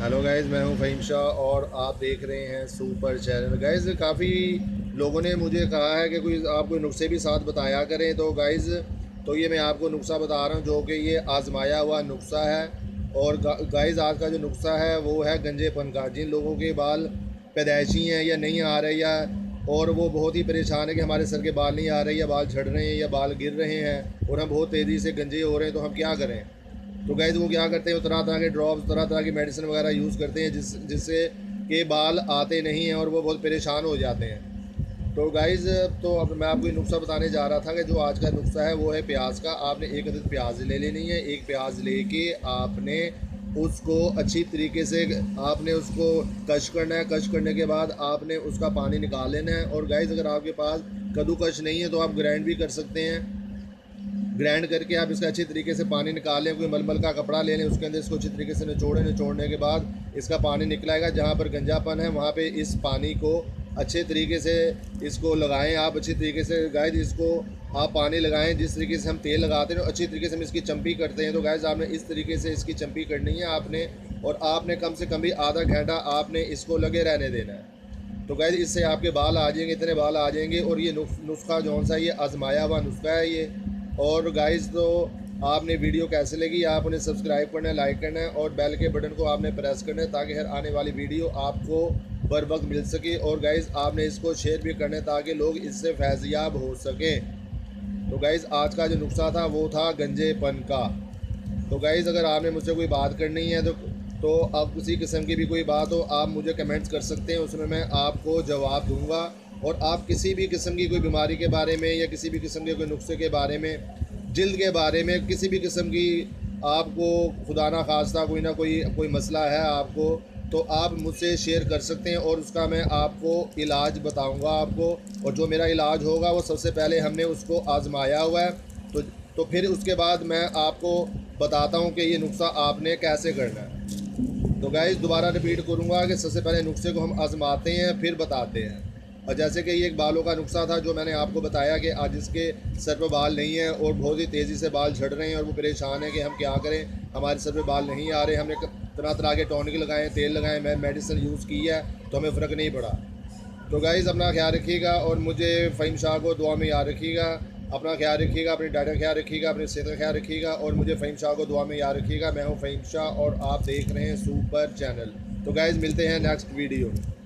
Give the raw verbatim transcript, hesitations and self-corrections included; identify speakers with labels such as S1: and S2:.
S1: Hello guys, मैं हूं फ़हीम शाह और आप देख रहे हैं सुपर चैनल। गाइज़, काफ़ी लोगों ने मुझे कहा है कि कोई आप कोई नुस्खे भी साथ बताया करें। तो गाइज़, तो ये मैं आपको नुस्खा बता रहा हूं जो कि ये आजमाया हुआ नुस्खा है। और गा, गाइज़, आज का जो नुस्खा है वो है गंजेपन का। जिन लोगों के बाल पैदाइशी हैं या नहीं आ रहे, या और वो बहुत ही परेशान है कि हमारे सर के बाल नहीं आ रहे, या बाल झड़ रहे हैं, या बाल गिर रहे हैं और हम बहुत तेज़ी से गंजे हो रहे हैं, तो हम क्या करें। तो गाइज़, वो क्या करते हैं, वो तरह तरह के ड्रॉप्स, तरह तरह की मेडिसिन वगैरह यूज़ करते हैं जिस जिससे कि बाल आते नहीं हैं और वो बहुत परेशान हो जाते हैं। तो गाइज़, तो अब मैं आपको ये नुस्खा बताने जा रहा था कि जो आज का नुस्खा है वो है प्याज का। आपने एक अदद प्याज ले लेनी है। एक प्याज लेके आपने उसको अच्छी तरीके से आपने उसको कश करना है। कश करने के बाद आपने उसका पानी निकाल लेना है। और गाइज़, अगर आपके पास कद्दूकश नहीं है तो आप ग्राइंड भी कर सकते हैं। ग्राइंड करके आप इसका अच्छी तरीके से पानी निकाल लें। कोई मलमल का कपड़ा ले लें, उसके अंदर इसको अच्छी तरीके से निचोड़ें। निचोड़ने के बाद इसका पानी निकलाएगा। जहाँ पर गंजापन है वहाँ पे इस पानी को अच्छे तरीके से इसको लगाएं। आप अच्छी तरीके से गाइस इसको आप पानी लगाएं जिस तरीके से हम तेल लगाते हैं, अच्छी तरीके से हम इसकी चंपी करते हैं। तो गाइस, आपने इस तरीके से इसकी चंपी करनी है आपने, और आपने कम से कम भी आधा घंटा आपने इसको लगे रहने देना है। तो गाइस, इससे आपके बाल आ जाएंगे, इतने बाल आ जाएंगे। और ये नुस्खा जौन सा ये आजमाया हुआ नुस्खा है ये। और गाइस, तो आपने वीडियो कैसे लगी, आप उन्हें सब्सक्राइब करना है, लाइक करना है और बेल के बटन को आपने प्रेस करना है ताकि हर आने वाली वीडियो आपको बर वक्त मिल सके। और गाइस, आपने इसको शेयर भी करना है ताकि लोग इससे फैज़याब हो सकें। तो गाइस, आज का जो नुस्खा था वो था गंजेपन का। तो गाइस, अगर आपने मुझसे कोई बात करनी है तो तो आप किसी किस्म की भी कोई बात हो, आप मुझे कमेंट्स कर सकते हैं, उसमें मैं आपको जवाब दूंगा। और आप किसी भी किस्म की कोई बीमारी के बारे में या किसी भी किस्म के कोई नुस्खे के बारे में, जल्द के बारे में, किसी भी किस्म की आपको खुदा ना खास्ता कोई ना कोई कोई मसला है आपको, तो आप मुझसे शेयर कर सकते हैं और उसका मैं आपको इलाज बताऊंगा आपको। और जो मेरा इलाज होगा वो सबसे पहले हमने उसको आजमाया हुआ है। तो तो फिर उसके बाद मैं आपको बताता हूँ कि ये नुस्खा आपने कैसे करना है। तो गाइस, दोबारा रिपीट करूँगा कि सबसे पहले नुस्खे को हम आजमाते हैं फिर बताते हैं। और जैसे कि ये एक बालों का नुस्खा था जो मैंने आपको बताया कि आज इसके सर पर बाल नहीं है और बहुत ही तेज़ी से बाल झड़ रहे हैं और वो परेशान है कि हम क्या करें, हमारे सर पे बाल नहीं आ रहे। हमने तरह तरह के टॉनिक लगाए, तेल लगाए, मैं मेडिसिन यूज़ की है तो हमें फ़र्क नहीं पड़ा। तो गाइस, अपना ख्याल रखिएगा और मुझे फ़हीम शाह को दुआ में याद रखिएगा। अपना ख्याल रखिएगा, अपनी डाइट का ख्याल रखिएगा, अपनी सेहत का ख्याल रखिएगा और मुझे फ़हीम शाह को दुआ में याद रखिएगा। मैं हूँ फ़हीम शाह और आप देख रहे हैं सुपर चैनल। तो गाइस, मिलते हैं नेक्स्ट वीडियो में।